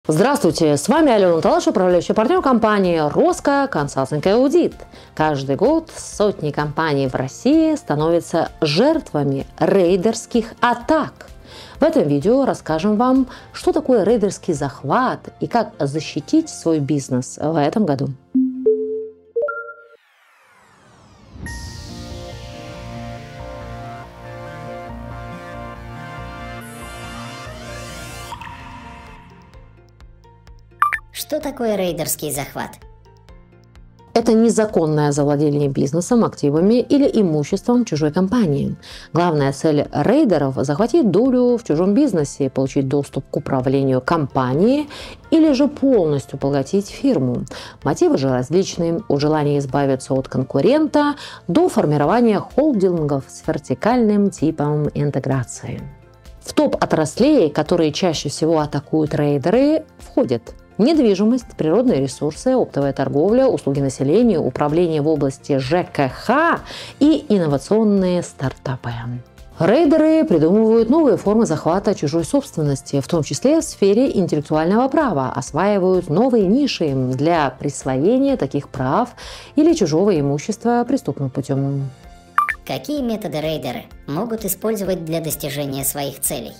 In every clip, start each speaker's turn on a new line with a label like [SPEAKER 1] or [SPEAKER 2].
[SPEAKER 1] Здравствуйте, с вами Алена Талаш, управляющий партнер компании «Роско Консалтинг и Аудит». Каждый год сотни компаний в России становятся жертвами рейдерских атак. В этом видео расскажем вам, что такое рейдерский захват и как защитить свой бизнес в этом году.
[SPEAKER 2] Что такое рейдерский захват?
[SPEAKER 1] Это незаконное завладение бизнесом, активами или имуществом чужой компании. Главная цель рейдеров – захватить долю в чужом бизнесе, получить доступ к управлению компанией или же полностью поглотить фирму. Мотивы же различные – от желания избавиться от конкурента до формирования холдингов с вертикальным типом интеграции. В топ отраслей, которые чаще всего атакуют рейдеры, входят недвижимость, природные ресурсы, оптовая торговля, услуги населению, управление в области ЖКХ и инновационные стартапы. Рейдеры придумывают новые формы захвата чужой собственности, в том числе в сфере интеллектуального права, осваивают новые ниши для присвоения таких прав или чужого имущества преступным путем.
[SPEAKER 2] Какие методы рейдеры могут использовать для достижения своих целей?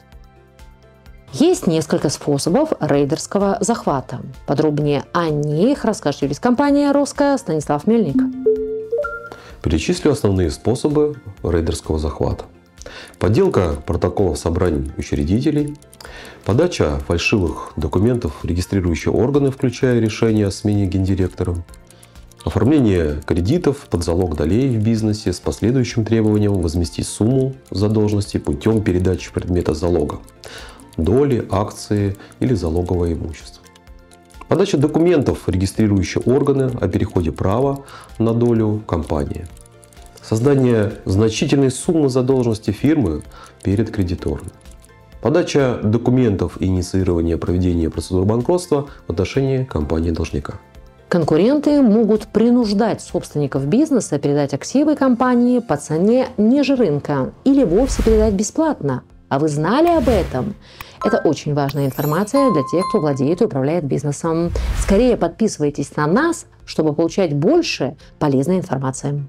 [SPEAKER 1] Есть несколько способов рейдерского захвата. Подробнее о них расскажет юрист компании «Роско» Станислав Мельник.
[SPEAKER 3] Перечислю основные способы рейдерского захвата. Подделка протоколов собраний учредителей, подача фальшивых документов в регистрирующие органы, включая решение о смене гендиректора, оформление кредитов под залог долей в бизнесе с последующим требованием возместить сумму задолженности путем передачи предмета залога, доли, акции или залоговое имущество. Подача документов в регистрирующие органы о переходе права на долю компании. Создание значительной суммы задолженности фирмы перед кредиторами. Подача документов и инициирование проведения процедуры банкротства в отношении компании-должника.
[SPEAKER 1] Конкуренты могут принуждать собственников бизнеса передать активы компании по цене ниже рынка или вовсе передать бесплатно. А вы знали об этом? Это очень важная информация для тех, кто владеет и управляет бизнесом. Скорее подписывайтесь на нас, чтобы получать больше полезной информации.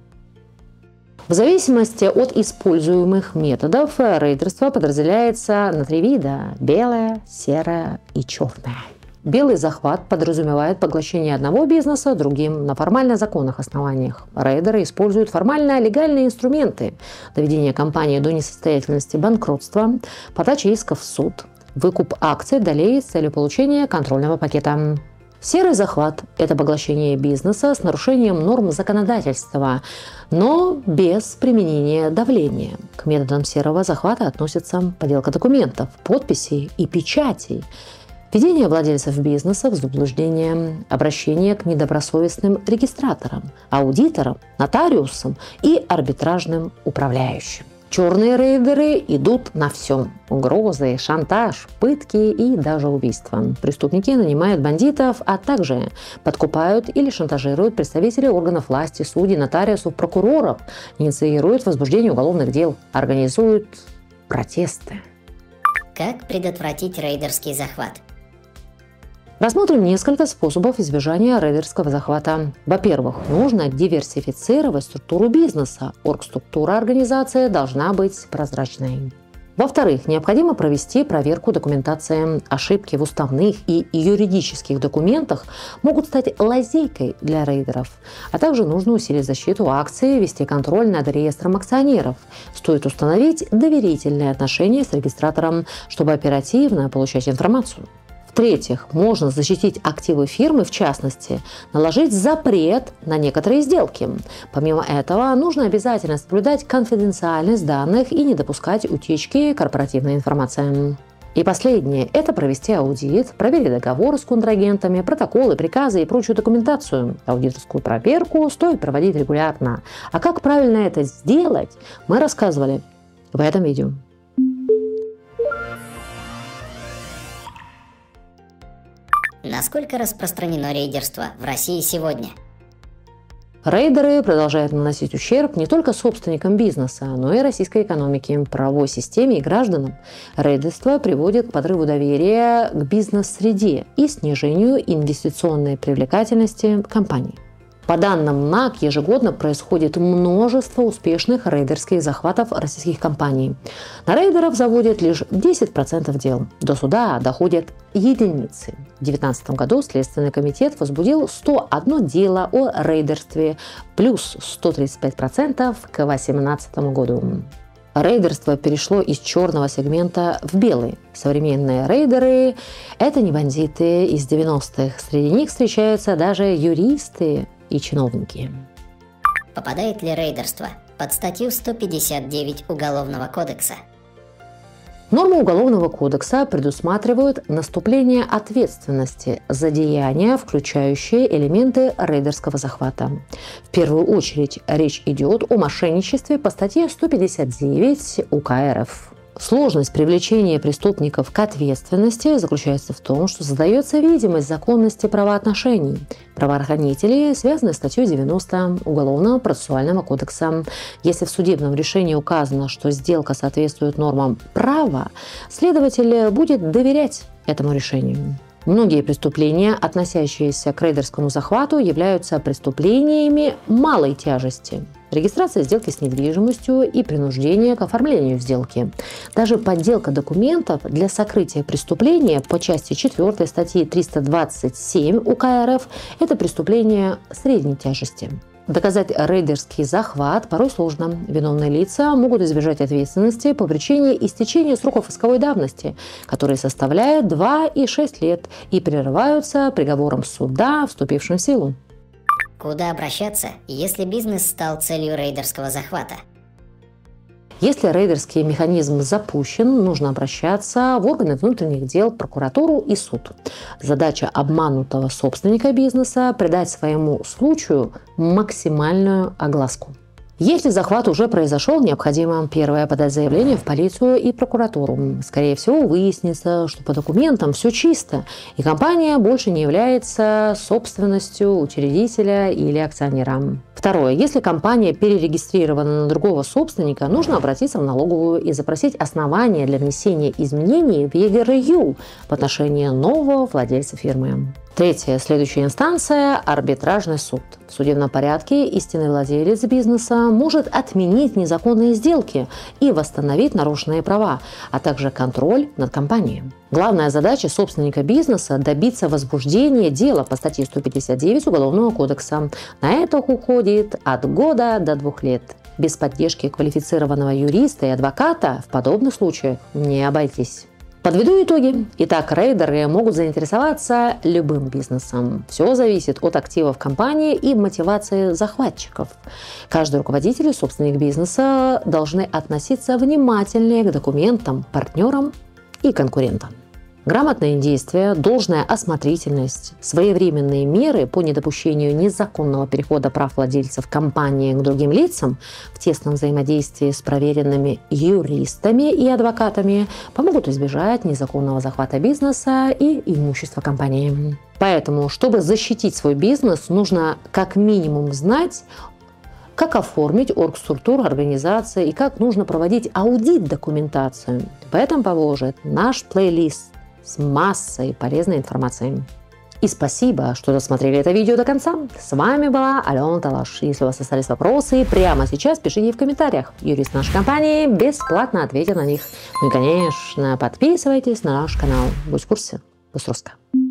[SPEAKER 1] В зависимости от используемых методов рейдерство подразделяется на 3 вида – белое, серое и черное. Белый захват подразумевает поглощение одного бизнеса другим на формально законных основаниях. Рейдеры используют формально-легальные инструменты – доведение компании до несостоятельности, банкротства, подача исков в суд, выкуп акций, долей с целью получения контрольного пакета. Серый захват – это поглощение бизнеса с нарушением норм законодательства, но без применения давления. К методам серого захвата относятся подделка документов, подписей и печатей, введение владельцев бизнеса в заблуждение, обращение к недобросовестным регистраторам, аудиторам, нотариусам и арбитражным управляющим. Черные рейдеры идут на все. Угрозы, шантаж, пытки и даже убийства. Преступники нанимают бандитов, а также подкупают или шантажируют представителей органов власти, судей, нотариусов, прокуроров, инициируют возбуждение уголовных дел, организуют протесты.
[SPEAKER 2] Как предотвратить рейдерский захват?
[SPEAKER 1] Рассмотрим несколько способов избежания рейдерского захвата. Во-первых, нужно диверсифицировать структуру бизнеса. Оргструктура организации должна быть прозрачной. Во-вторых, необходимо провести проверку документации. Ошибки в уставных и юридических документах могут стать лазейкой для рейдеров. А также нужно усилить защиту акций, вести контроль над реестром акционеров. Стоит установить доверительные отношения с регистратором, чтобы оперативно получать информацию. В-третьих, можно защитить активы фирмы, в частности, наложить запрет на некоторые сделки. Помимо этого, нужно обязательно соблюдать конфиденциальность данных и не допускать утечки корпоративной информации. И последнее – это провести аудит, проверить договоры с контрагентами, протоколы, приказы и прочую документацию. Аудиторскую проверку стоит проводить регулярно. А как правильно это сделать, мы рассказывали в этом видео.
[SPEAKER 2] Насколько распространено рейдерство в России сегодня?
[SPEAKER 1] Рейдеры продолжают наносить ущерб не только собственникам бизнеса, но и российской экономике, правовой системе и гражданам. Рейдерство приводит к подрыву доверия к бизнес-среде и снижению инвестиционной привлекательности компаний. По данным НАК, ежегодно происходит множество успешных рейдерских захватов российских компаний. На рейдеров заводят лишь 10% дел. До суда доходят единицы. В 2019 году Следственный комитет возбудил 101 дело о рейдерстве, плюс 135% к 2018 году. Рейдерство перешло из черного сегмента в белый. Современные рейдеры – это не бандиты из 90-х. Среди них встречаются даже юристы и чиновники.
[SPEAKER 2] Попадает ли рейдерство под статью 159 Уголовного кодекса?
[SPEAKER 1] Нормы Уголовного кодекса предусматривают наступление ответственности за деяния, включающие элементы рейдерского захвата. В первую очередь речь идет о мошенничестве по статье 159 УК РФ. Сложность привлечения преступников к ответственности заключается в том, что создается видимость законности правоотношений. Правоохранители связаны с статьей 90 Уголовного процессуального кодекса. Если в судебном решении указано, что сделка соответствует нормам права, следователь будет доверять этому решению. Многие преступления, относящиеся к рейдерскому захвату, являются преступлениями малой тяжести. Регистрация сделки с недвижимостью и принуждение к оформлению сделки. Даже подделка документов для сокрытия преступления по части 4 статьи 327 УК РФ – это преступление средней тяжести. Доказать рейдерский захват порой сложно. Виновные лица могут избежать ответственности по причине истечения сроков исковой давности, которые составляют 2 и 6 лет и прерываются приговором суда, вступившим в силу.
[SPEAKER 2] Куда обращаться, если бизнес стал целью рейдерского захвата?
[SPEAKER 1] Если рейдерский механизм запущен, нужно обращаться в органы внутренних дел, прокуратуру и суд. Задача обманутого собственника бизнеса – придать своему случаю максимальную огласку. Если захват уже произошел, необходимо первое подать заявление в полицию и прокуратуру. Скорее всего, выяснится, что по документам все чисто, и компания больше не является собственностью учредителя или акционера. Второе. Если компания перерегистрирована на другого собственника, нужно обратиться в налоговую и запросить основания для внесения изменений в ЕГРЮ в отношении нового владельца фирмы. Третья, следующая инстанция – арбитражный суд. В судебном порядке истинный владелец бизнеса может отменить незаконные сделки и восстановить нарушенные права, а также контроль над компанией. Главная задача собственника бизнеса – добиться возбуждения дела по статье 159 Уголовного кодекса. На это уходит от года до 2 лет. Без поддержки квалифицированного юриста и адвоката в подобных случаях не обойтись. Подведу итоги. Итак, рейдеры могут заинтересоваться любым бизнесом. Все зависит от активов компании и мотивации захватчиков. Каждый руководитель и собственник бизнеса должны относиться внимательнее к документам, партнерам и конкурентам. Грамотные действия, должная осмотрительность, своевременные меры по недопущению незаконного перехода прав владельцев компании к другим лицам в тесном взаимодействии с проверенными юристами и адвокатами помогут избежать незаконного захвата бизнеса и имущества компании. Поэтому, чтобы защитить свой бизнес, нужно как минимум знать, как оформить оргструктуру организации и как нужно проводить аудит-документацию. Поэтому поможет наш плейлист с массой полезной информации. И спасибо, что досмотрели это видео до конца. С вами была Алена Талаш. Если у вас остались вопросы, прямо сейчас пишите в комментариях. Юрист нашей компании бесплатно ответит на них. Ну и, конечно, подписывайтесь на наш канал. Будь в курсе. Будь русска.